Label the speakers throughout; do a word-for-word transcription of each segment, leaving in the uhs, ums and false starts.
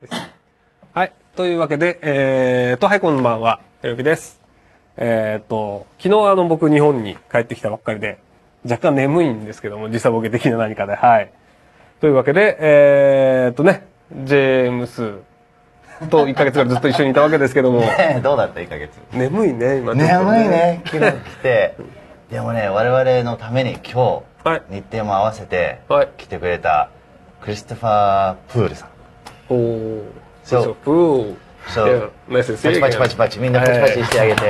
Speaker 1: はい。というわけで、えーと、はい、こんばんは。ひろゆきです。えーと、昨日あの、僕日本に帰ってきたばっかりで、若干眠いんですけども、時差ボケ的な何かで、はい。というわけで、えーとね、ジェームスといっかげつぐらいずっと一緒にいたわけですけども。
Speaker 2: ねえ、どうだったいっかげつ。
Speaker 1: 眠いね、今ちょっとね。
Speaker 2: 眠いね、昨日来て。でもね、我々のために今日、
Speaker 1: はい、
Speaker 2: 日程も合わせて来てくれたクリストファー・プールさん。
Speaker 1: おー。
Speaker 2: そう。
Speaker 1: プール。
Speaker 2: そう。パチパチパチパチ、みんなパチパチしてあげて。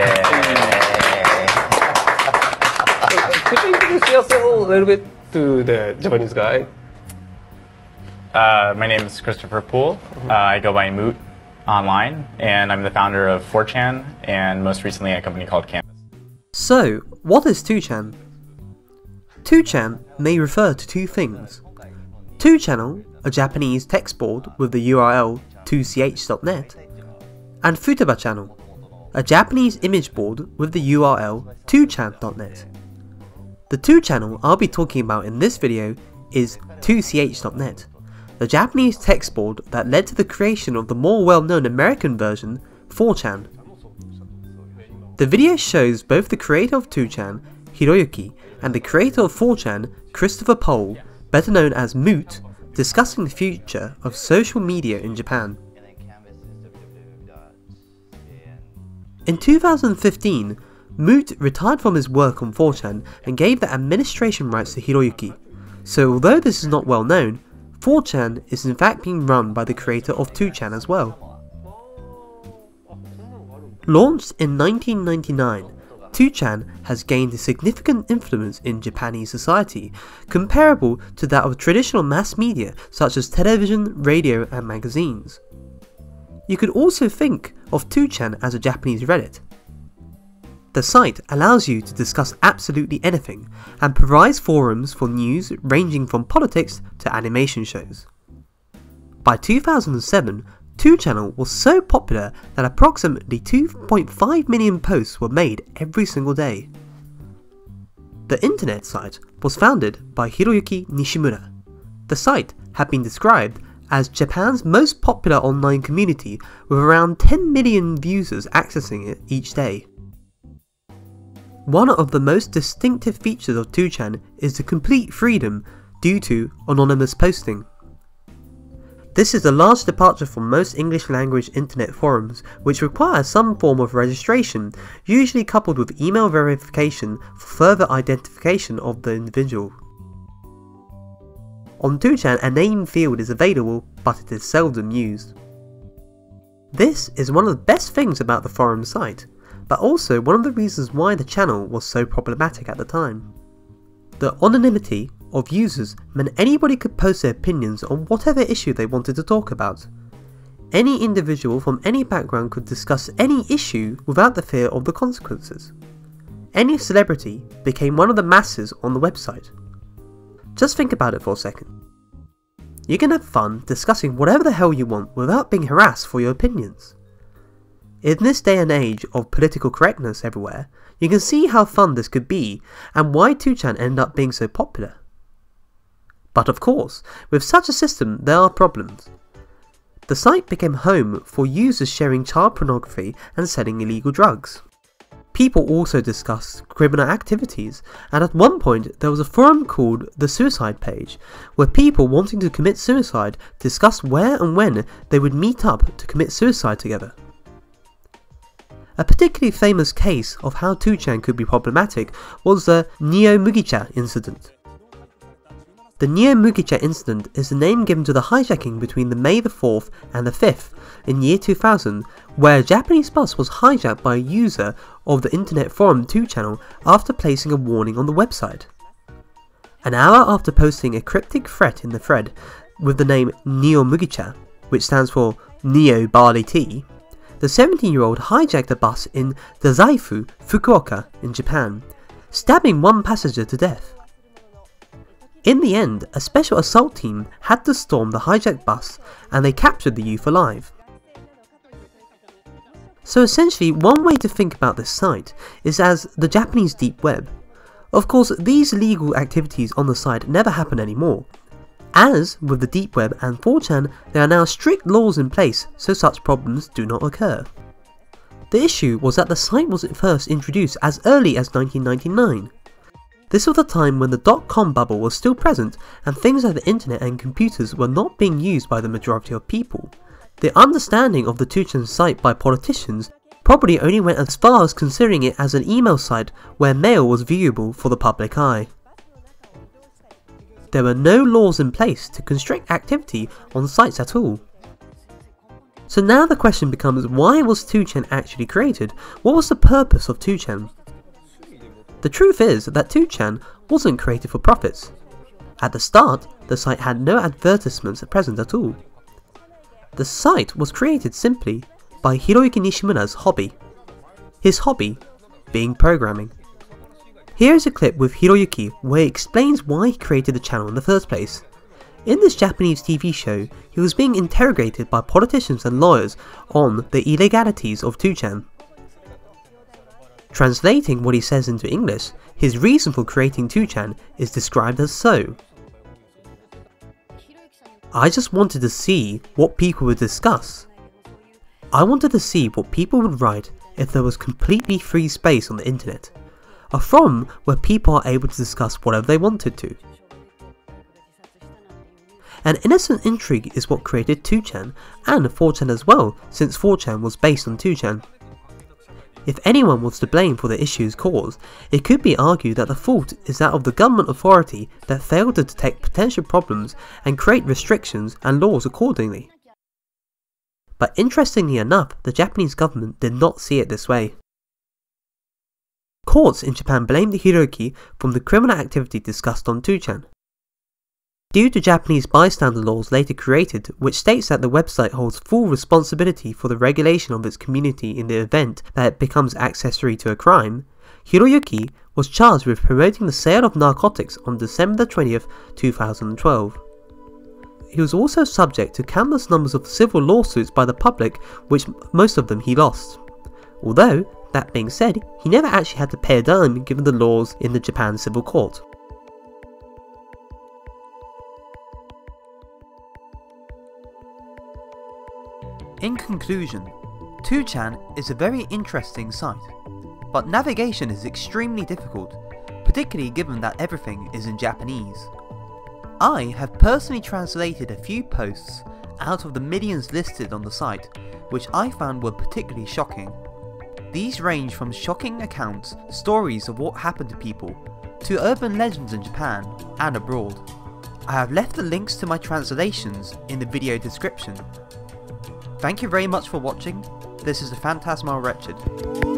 Speaker 1: Could you introduce yourself a little bit to the Japanese guy?
Speaker 3: Uh, my name is Christopher Poole. Uh, I go by Moot online, and I'm the founder of four chan, and most recently a company called Canvas.
Speaker 4: So, what is two chan? two chan may refer to two things. two channel, a Japanese text board with the U R L two c h dot net, and Futaba channel, a Japanese image board with the U R L two chan dot net. The two channel I'll be talking about in this video is two c h dot net, the Japanese text board that led to the creation of the more well-known American version, four chan. The video shows both the creator of two chan, Hiroyuki, and the creator of four chan, Christopher Poole, better known as Moot, discussing the future of social media in Japan. In two thousand fifteen, Moot retired from his work on four chan and gave the administration rights to Hiroyuki, so although this is not well known, four chan is in fact being run by the creator of two chan as well. Launched in nineteen ninety-nine, two chan has gained a significant influence in Japanese society, comparable to that of traditional mass media such as television, radio and magazines. You could also think of two chan as a Japanese Reddit. The site allows you to discuss absolutely anything and provides forums for news ranging from politics to animation shows. By two thousand seven, two channel was so popular that approximately two point five million posts were made every single day. The internet site was founded by Hiroyuki Nishimura. The site had been described as Japan's most popular online community with around ten million users accessing it each day. One of the most distinctive features of two chan is the complete freedom due to anonymous posting. This is a large departure from most English language internet forums, which require some form of registration, usually coupled with email verification for further identification of the individual. On two chan, a name field is available, but it is seldom used. This is one of the best things about the forum site, but also one of the reasons why the channel was so problematic at the time. The anonymity of users meant anybody could post their opinions on whatever issue they wanted to talk about. Any individual from any background could discuss any issue without the fear of the consequences. Any celebrity became one of the masses on the website. Just think about it for a second. You can have fun discussing whatever the hell you want without being harassed for your opinions. In this day and age of political correctness everywhere, you can see how fun this could be and why two chan ended up being so popular. But of course, with such a system there are problems. The site became home for users sharing child pornography and selling illegal drugs. People also discussed criminal activities, and at one point there was a forum called the Suicide Page, where people wanting to commit suicide discussed where and when they would meet up to commit suicide together. A particularly famous case of how two chan could be problematic was the Neo Mugicha incident. The Neo Mugicha incident is the name given to the hijacking between the May the fourth and the fifth in year two thousand, where a Japanese bus was hijacked by a user of the internet forum two channel after placing a warning on the website. An hour after posting a cryptic threat in the thread with the name Neo Mugicha, which stands for Neo Barley Tea, the seventeen year old hijacked a bus in Dazaifu, Fukuoka in Japan, stabbing one passenger to death. In the end, a special assault team had to storm the hijacked bus and they captured the youth alive. So essentially, one way to think about this site is as the Japanese deep web. Of course, these illegal activities on the site never happen anymore, As with the deep web and four chan, there are now strict laws in place so such problems do not occur. The issue was that the site was first introduced as early as nineteen ninety-nine. This was the time when the dot-com bubble was still present and things like the internet and computers were not being used by the majority of people. The understanding of the two chan site by politicians probably only went as far as considering it as an email site where mail was viewable for the public eye. There were no laws in place to constrict activity on sites at all. So now the question becomes, why was two chan actually created? What was the purpose of two chan? The truth is that two chan wasn't created for profits. At the start, the site had no advertisements present at all. The site was created simply by Hiroyuki Nishimura's hobby. His hobby being programming. Here is a clip with Hiroyuki where he explains why he created the channel in the first place. In this Japanese T V show, he was being interrogated by politicians and lawyers on the illegalities of two chan. Translating what he says into English, his reason for creating two chan is described as so. I just wanted to see what people would discuss. I wanted to see what people would write if there was completely free space on the internet, a forum where people are able to discuss whatever they wanted to. An innocent intrigue is what created two chan and four chan as well, since four chan was based on two chan. If anyone was to blame for the issues caused, it could be argued that the fault is that of the government authority that failed to detect potential problems and create restrictions and laws accordingly. But interestingly enough, the Japanese government did not see it this way. Courts in Japan blamed Hiroyuki from the criminal activity discussed on two chan. Due to Japanese bystander laws later created, which states that the website holds full responsibility for the regulation of its community in the event that it becomes accessory to a crime, Hiroyuki was charged with promoting the sale of narcotics on December twentieth, two thousand twelve. He was also subject to countless numbers of civil lawsuits by the public, which most of them he lost. Although, that being said, he never actually had to pay a dime given the laws in the Japan Civil Court. In conclusion, two chan is a very interesting site, but navigation is extremely difficult, particularly given that everything is in Japanese. I have personally translated a few posts out of the millions listed on the site, which I found were particularly shocking. These range from shocking accounts, stories of what happened to people, to urban legends in Japan and abroad. I have left the links to my translations in the video description. Thank you very much for watching. This is the Phantasmal Wretched.